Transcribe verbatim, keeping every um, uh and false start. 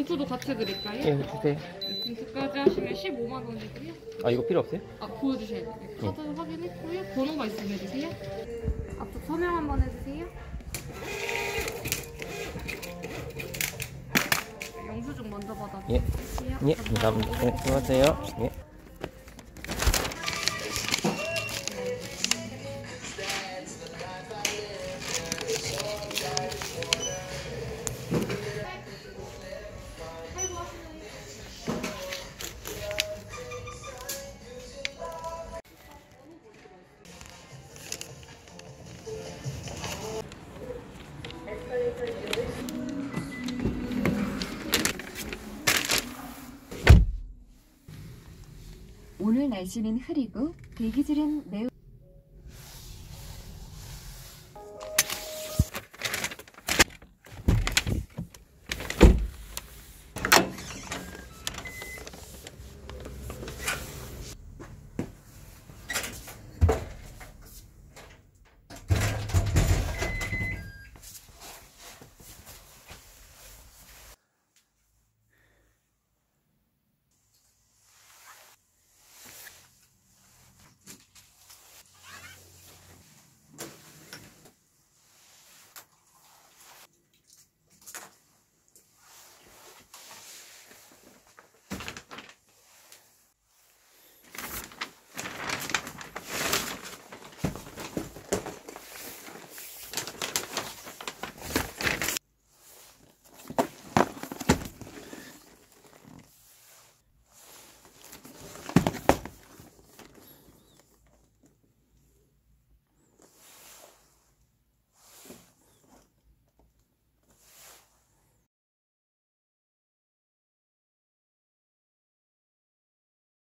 봉투도 같이 드릴까요? 예, 주세요. 봉투까지 하시면 십오만 원이고요. 아, 이거 필요 없어요? 아, 보여주셔야 돼요. 카드 확인했고요. 번호가 있으면 해주세요. 앞쪽 서명 한번 해주세요. 영수증 먼저 예. 받아주세요. 예, 감사합니다. 네, 수고하세요. 예. 오늘 날씨는 흐리고 대기질은 매우